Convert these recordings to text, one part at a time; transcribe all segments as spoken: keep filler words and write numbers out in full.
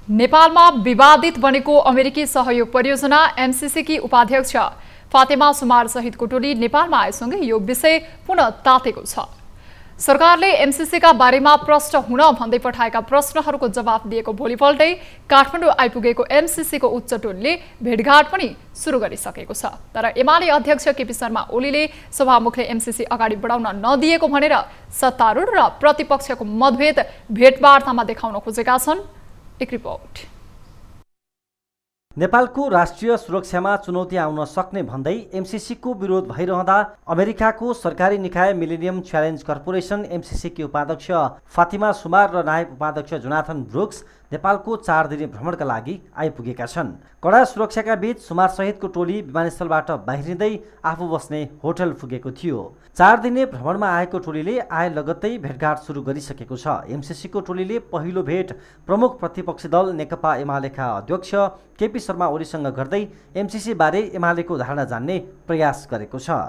नेपालमा विवादित बनेको अमेरिकी सहयोग परियोजना एमसीसी की उपाध्यक्ष फातेमा सुमार सहितको टोली नेपालमा आएसँगै यो विषय पुनः तातेको छ। सरकारले एमसीसी का बारेमा प्रश्न हुन भन्दै पठाएका प्रश्नहरूको जवाफ दिएको भोलिपल्टै काठमाडौँ आइपुगेको एमसीसी को उच्च टोलीले भेटघाट पनि सुरु गरिसकेको छ। तर एमाले अध्यक्ष केपी शर्मा ओलीले सभामुखले एमसीसी अगाडि बढाउन नदिएको भनेर सत्तारूढ र प्रतिपक्षको मतभेद भेटवार्तामा देखाउन खोजेका छन्। एक रिपोर्ट। नेपालको राष्ट्रिय सुरक्षामा चुनौती आउन सक्ने भन्दै एमसीसी को विरोध भइरहँदा अमेरिकाको सरकारी निकाय मिलेनियम च्यालेन्ज कर्पोरेसन एमसीसी की उपाध्यक्ष फातिमा सुमार र नायब उपाध्यक्ष जोनाथन ब्रुक्स नेपालको चार दिने भ्रमणका लागि आइपुगेका छन्। कडा सुरक्षाका बीच सुमार सहितको टोली विमानस्थलबाट बाहिरिँदै आफू बस्ने होटल पुगेको थियो। चार दिने भ्रमणमा आएको टोलीले आए लगत्तै भेटघाट सुरु गरिसकेको छ। एमसीसी को टोलीले पहिलो भेट प्रमुख प्रतिपक्षी दल नेकपा एमालेका अध्यक्ष केपी शर्मा ओलीसँग गर्दै एमसीसी बारे एमालेको धारणा जान्ने प्रयास गरेको छ।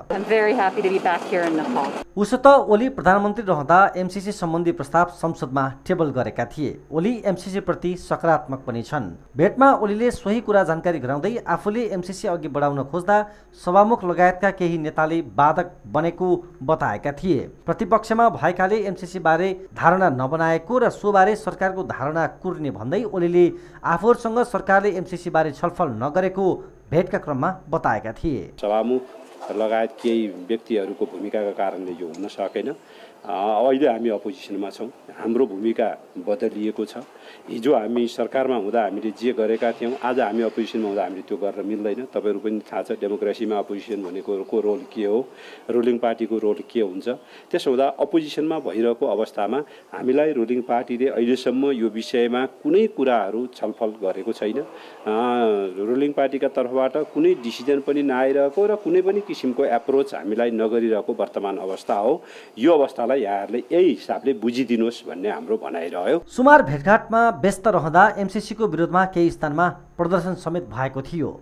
उसो त ओली प्रधानमन्त्री रहँदा एमसीसी सम्बन्धी प्रस्ताव संसदमा टेबल गरेका थिए। ओली एमसीसी प्रति सकारात्मक पनि छन्। भेटमा ओलीले सोही कुरा जानकारी गराउँदै आफूले एमसीसी अघि बढाउन खोज्दा सभामुख लगायतका केही नेताले बाधक बनेको बताएका थिए। प्रतिपक्षमा भएकाले एमसीसी बारे धारणा नबनाएको र सो बारे सरकारको धारणा कुर्ने भन्दै ओलीले आफूहरूसँग सरकारले एमसीसी बारे छलफल नगरेको भेटका क्रममा बताएका थिए। सभामुख लगायत केही व्यक्तिहरूको भूमिकाका कारणले यो हुन सकेन। अहिले हामी अपोजिसनमा छौँ। हाम्रो भूमिका बदलिएको छ। हिजो हामी सरकारमा हुँदा हामीले जे गरेका थियौँ, आज हामी अपोजिसनमा हुँदा हामीले त्यो गर्न मिल्दैन। तपाईँहरू पनि थाहा छ डेमोक्रेसीमा अपोजिसन भनेको को रोल के हो, रुलिङ पार्टीको रोल के हुन्छ। त्यसो हुँदा अपोजिसनमा भइरहेको अवस्थामा हामीलाई रुलिङ पार्टीले अहिलेसम्म यो विषयमा कुनै कुराहरू छलफल गरेको छैन। रुलिङ पार्टीका तर्फबाट कुनै डिसिजन पनि नआइरहेको र कुनै पनि किसिमको एप्रोच हामीलाई नगरिरहेको वर्तमान अवस्था हो। यो अवस्था यहाँहरूले यही हिसाबले बुझिदिनुहोस् भन्ने हाम्रो भनाइरह्यो। सुमार भेटघाटमा व्यस्त रहँदा एमसीसी को विरोधमा केही स्थानमा प्रदर्शन समेत भएको थियो।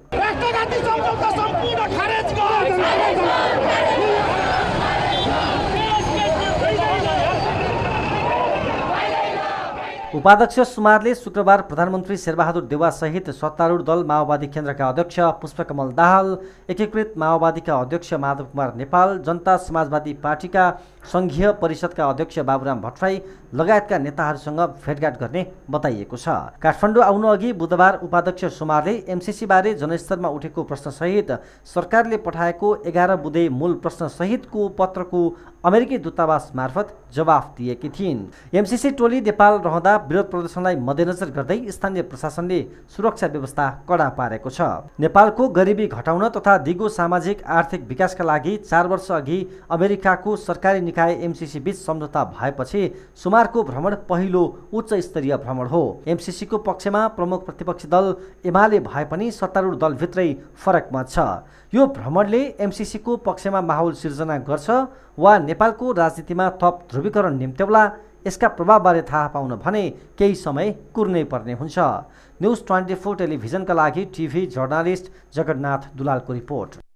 उपाध्यक्ष सुमारले शुक्रबार प्रधानमन्त्री शेरबहादुर देउवा सहित सत्तारूढ दल माओवादी केन्द्रका अध्यक्ष पुष्पकमल दाहाल, एकीकृत माओवादीका अध्यक्ष माधव कुमार नेपाल, जनता समाजवादी पार्टीका संघीय परिषदका अध्यक्ष बाबुराम भट्टराई लगायतका नेताहरूसँग भेटघाट गर्ने बताइएको छ। काठमाडौँ आउनु अघि बुधबार उपाध्यक्ष सुमारले एमसीसी बारे जनस्तरमा उठेको प्रश्नसहित सरकारले पठाएको एघार बुँदे मूल प्रश्न सहितको पत्रको अमेरिकी दूतावास मार्फत जवाफ दिएकी थिइन्। एमसीसी टोली नेपाल रहँदा विरोध प्रदर्शनलाई मध्यनजर गर्दै स्थानीय प्रशासनले सुरक्षा व्यवस्था कडा पारेको छ। नेपालको गरिबी घटाउन तथा दिगो सामाजिक आर्थिक विकासका लागि चार वर्ष अघि अमेरिकाको सरकारी निकाय एमसीसी बीच सम्झौता भएपछि सुमारको भ्रमण पहिलो उच्च स्तरीय भ्रमण हो। एमसीसी को पक्षमा प्रमुख प्रतिपक्षी दल एमाले भए पनि सत्तारूढ दलभित्रै फरक मत छ। यो भ्रमणले एमसीसी को पक्षमा माहौल सिर्जना गर्छ वा नेपालको राजनीतिमा थप ध्रुवीकरण निम्त्याउला, यसका प्रभावबारे थाहा पाउन भने केही समय कुर्नै पर्ने हुन्छ। न्युज ट्वेन्टी फोर टेलिभिजनका लागि टिभी जर्नलिस्ट जगन्नाथ दुलालको रिपोर्ट।